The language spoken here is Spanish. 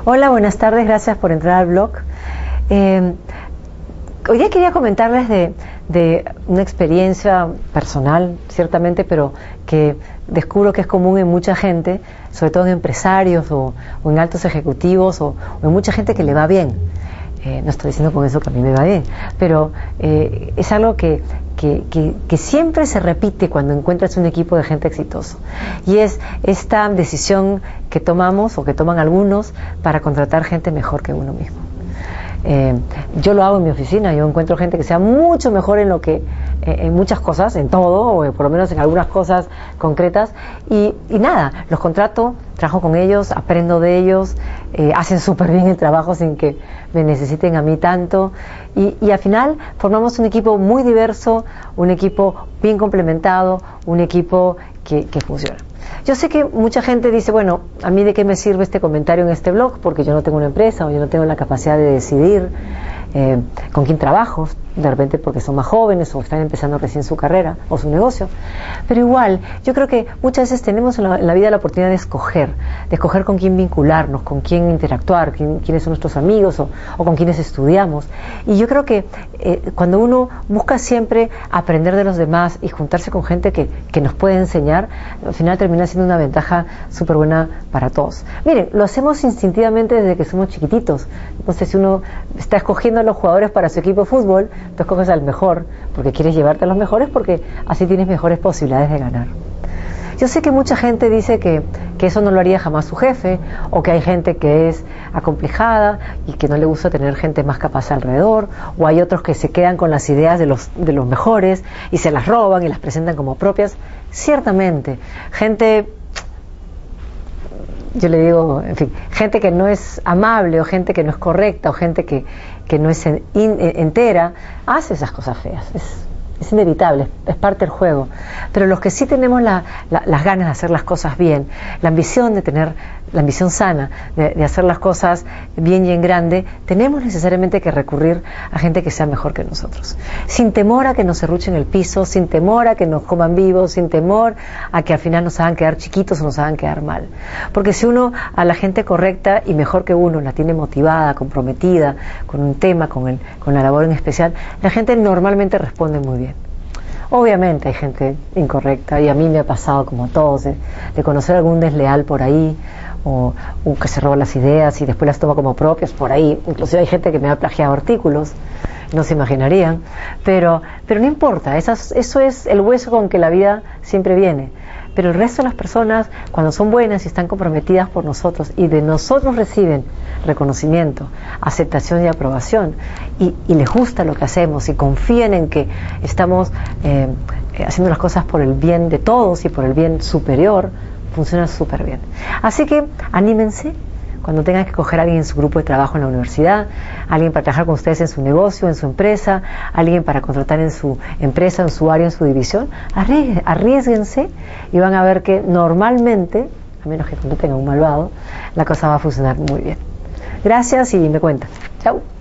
Hola, buenas tardes, gracias por entrar al blog. Hoy día quería comentarles de una experiencia personal, ciertamente, pero que descubro que es común en mucha gente, sobre todo en empresarios o en altos ejecutivos o en mucha gente que le va bien. No estoy diciendo con eso que a mí me va bien, pero es algo que siempre se repite cuando encuentras un equipo de gente exitosa, y es esta decisión que tomamos o que toman algunos para contratar gente mejor que uno mismo. Yo lo hago en mi oficina. Yo encuentro gente que sea mucho mejor en muchas cosas, en todo, o por lo menos en algunas cosas concretas, y nada, los contrato, trabajo con ellos, aprendo de ellos, hacen súper bien el trabajo sin que me necesiten a mí tanto, y al final formamos un equipo muy diverso, un equipo bien complementado, un equipo que funciona. Yo sé que mucha gente dice, bueno, ¿a mí de qué me sirve este comentario en este blog? Porque yo no tengo una empresa o yo no tengo la capacidad de decidir con quién trabajo, de repente porque son más jóvenes o están empezando recién su carrera o su negocio. Pero igual, yo creo que muchas veces tenemos en la vida la oportunidad de escoger con quién vincularnos, con quién interactuar, quiénes son nuestros amigos o con quiénes estudiamos. Y yo creo que cuando uno busca siempre aprender de los demás y juntarse con gente que nos puede enseñar, al final termina siendo una ventaja súper buena para todos. Miren, lo hacemos instintivamente desde que somos chiquititos. Entonces, si uno está escogiendo a los jugadores para su equipo de fútbol, tú escoges al mejor porque quieres llevarte a los mejores, porque así tienes mejores posibilidades de ganar. Yo sé que mucha gente dice que eso no lo haría jamás su jefe, o que hay gente que es acomplejada y que no le gusta tener gente más capaz alrededor, o hay otros que se quedan con las ideas de los mejores y se las roban y las presentan como propias. Ciertamente, gente, yo le digo, en fin, gente que no es amable, o gente que no es correcta, o gente que no es entera, hace esas cosas feas. Es inevitable, es parte del juego. Pero los que sí tenemos las ganas de hacer las cosas bien, la ambición de tener, la ambición sana de hacer las cosas bien y en grande, tenemos necesariamente que recurrir a gente que sea mejor que nosotros, sin temor a que nos serruchen el piso, sin temor a que nos coman vivos, sin temor a que al final nos hagan quedar chiquitos o nos hagan quedar mal. Porque si uno a la gente correcta y mejor que uno la tiene motivada, comprometida con un tema, con la labor en especial, la gente normalmente responde muy bien. Obviamente hay gente incorrecta, y a mí me ha pasado, como a todos, de conocer algún desleal por ahí, o que se roba las ideas y después las toma como propias por ahí. Inclusive hay gente que me ha plagiado artículos, no se imaginarían, pero no importa, eso es el hueso con que la vida siempre viene. Pero el resto de las personas, cuando son buenas y están comprometidas por nosotros y de nosotros reciben reconocimiento, aceptación y aprobación, y les gusta lo que hacemos y confían en que estamos haciendo las cosas por el bien de todos y por el bien superior, funciona súper bien. Así que anímense cuando tengan que escoger a alguien en su grupo de trabajo en la universidad, alguien para trabajar con ustedes en su negocio, en su empresa, alguien para contratar en su empresa, en su área, en su división. Arriésguense y van a ver que normalmente, a menos que no tengan un malvado, la cosa va a funcionar muy bien. Gracias y me cuentan. Chau.